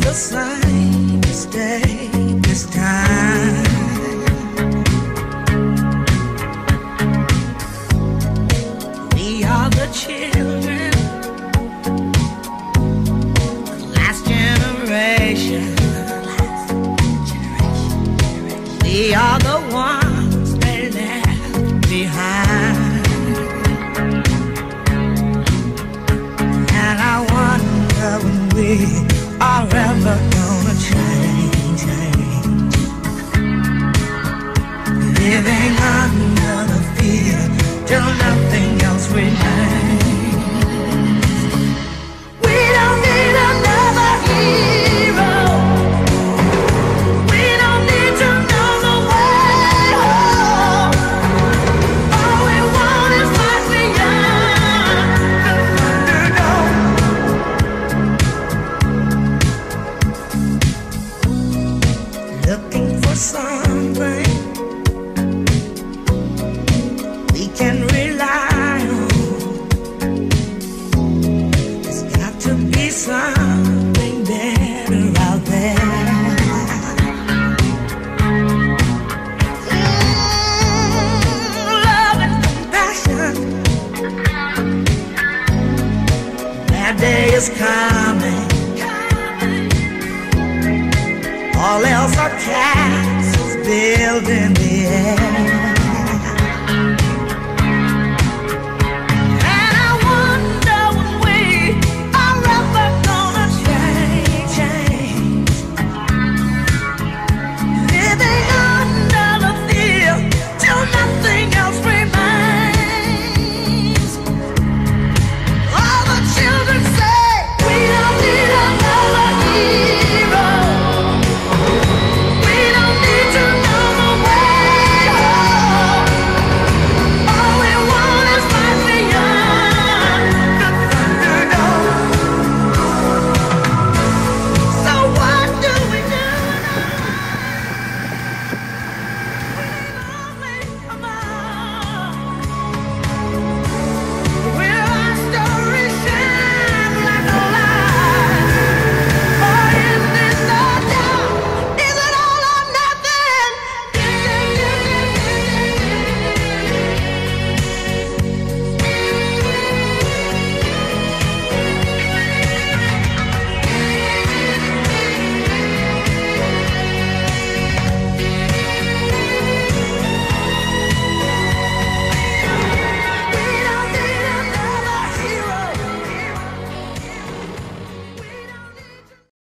the same mistake this time. We are the children, the last generation. We are the ones they left behind. And I wonder when we are ever gonna change. Living under the fear till nothing else remains. We don't need another hero. We don't need to know the way home. All we want is what we are, the underdog. Looking for something we can rely on. There's got to be something better out there. Love and compassion. That day is coming. All else are castles built in the air.